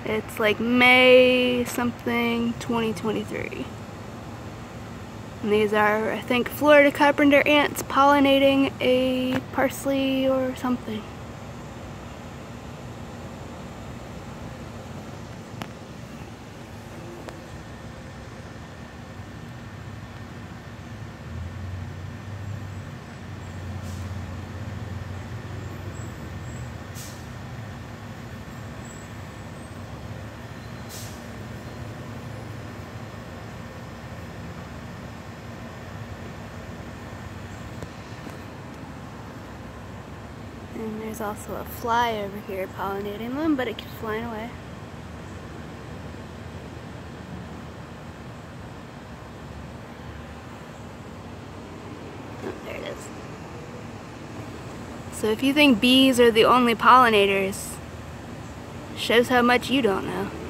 It's like May something 2023. And these are, I think, Florida carpenter ants pollinating a parsley or something. And there's also a fly over here pollinating them, but it keeps flying away. Oh, there it is. So if you think bees are the only pollinators, shows how much you don't know.